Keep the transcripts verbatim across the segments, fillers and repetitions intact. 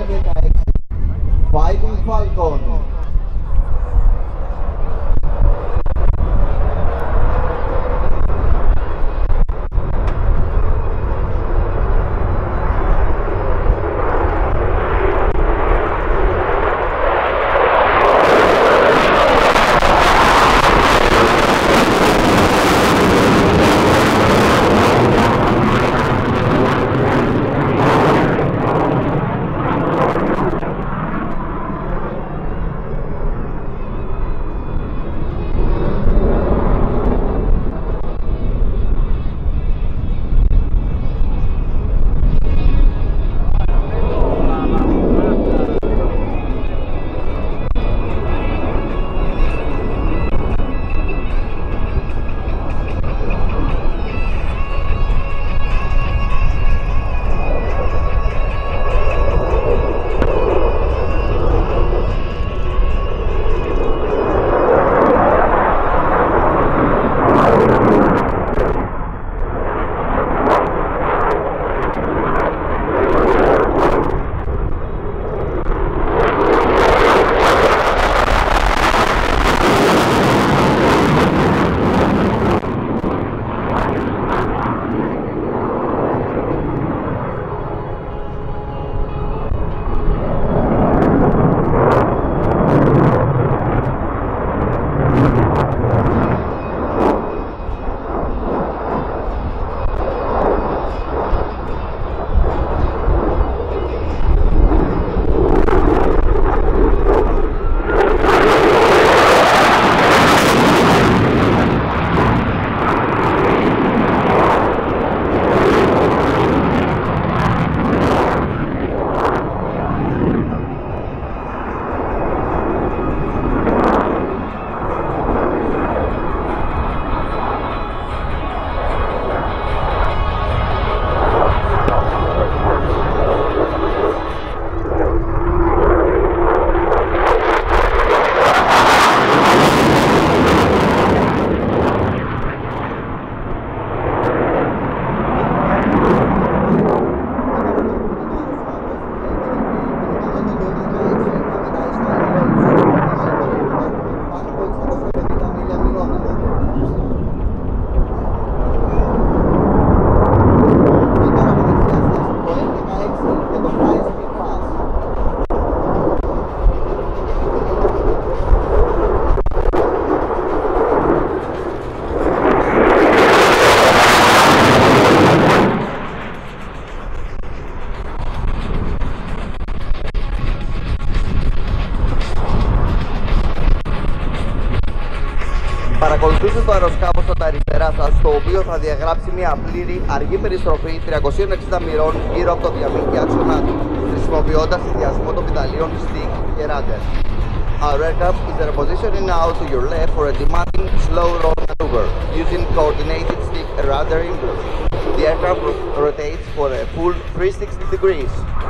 δεκαέξι. Fighting Falcon. Παρακολουθήστε το αεροσκάφος στα αριστερά σας, το οποίο θα διαγράψει μια πλήρη αργή περιστροφή τριακοσίων εξήντα μοιρών γύρω από το διαμήκη άξονά του, χρησιμοποιώντας συνδυασμό των πιταλίων stick και rudder. Our aircraft is repositioning now to your left for a demanding slow roll maneuver using coordinated stick rudder input. The aircraft rotates for a full three hundred sixty degrees.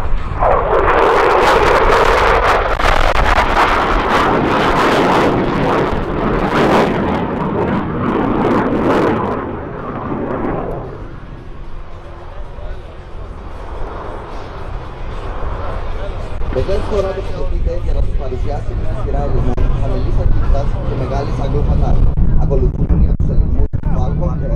Βεβαίως φορά το χρησιμοποιείται για να σας παρουσιάσει μια σειρά ελιγμών χαμηλής ταχύτητας και μεγάλης αγγλοφατάς. Ακολουθούν για τους ελιγμούς Falcon και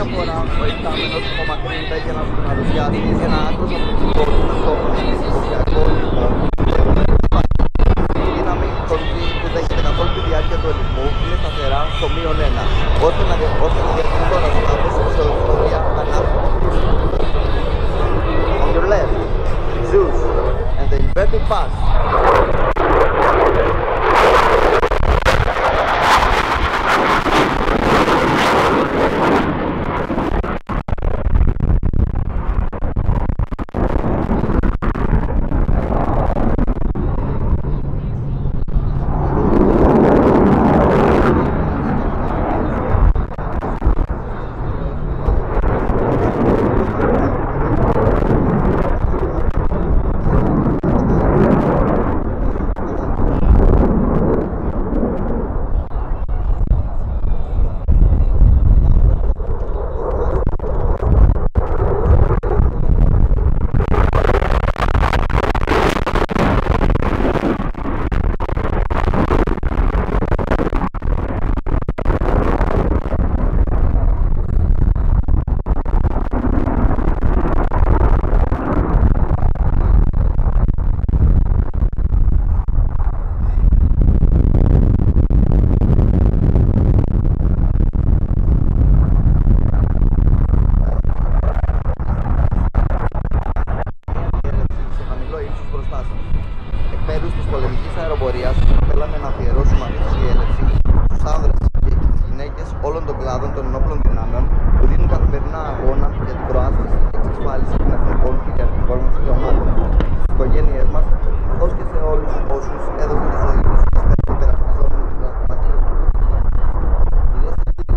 μια φορά ο υπτάμενος απομακρύνεται για να σου παρουσιάσει ένα άκρος απαιτητικό του με στόχο εντυπωσιακό ρυθμό που λέγουμε σπάτη. Η δύναμη των G που δέχεται καθ' όλη τη διάρκεια του ελιγμού είναι σταθερά στο μείον ένα, ώστε να διατηρεί το αεροσκάφος σε οδηγία ανάπτυξη. On your left, Zeus and the inverted pass. Θέλαμε να αφιερώσουμε αυτή τη διέλευση στους άνδρες και τις γυναίκες όλων των κλάδων των ενόπλων δυνάμεων που δίνουν καθημερινά αγώνα για την προάσπιση και εξασφάλιση των εθνικών και κυριαρχικών μας δικαιωμάτων, στις οικογένειές μας, καθώς και σε όλους όσους έδωσαν τη ζωή τους στις υπερασπιζόμενες την πραγματικότητα. Κυρίες και κύριοι,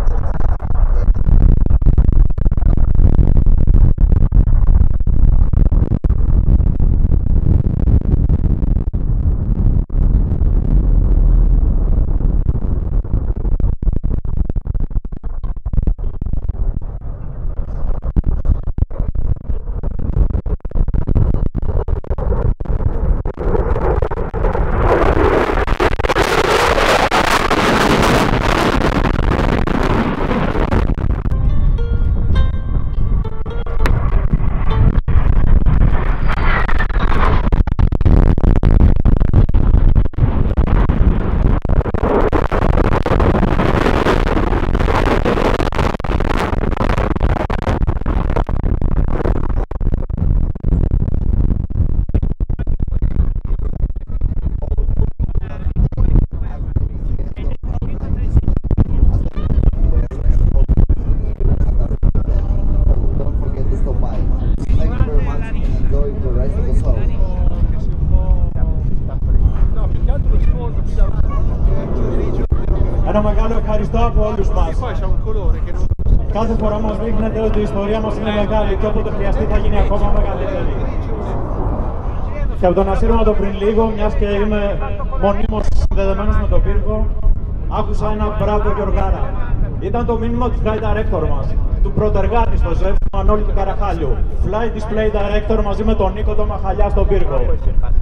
Ένα μεγάλο ευχαριστώ από όλους μας. Κάθε φορά μας δείχνετε ότι η ιστορία μας είναι μεγάλη και όποτε χρειαστεί θα γίνει ακόμα μεγαλύτερη. Και από τον ασύρματο πριν λίγο, μιας και είμαι μονίμως συνδεδεμένος με τον πύργο, άκουσα ένα μπράβο Γιωργάρα. Ήταν το μήνυμα του Flight Director μας, του πρωτεργάτη στο ΖΕΦ, Μανώλη του Καραχάλιου. Flight Display Director μαζί με τον Νίκο τον Μαχαλιά στον πύργο.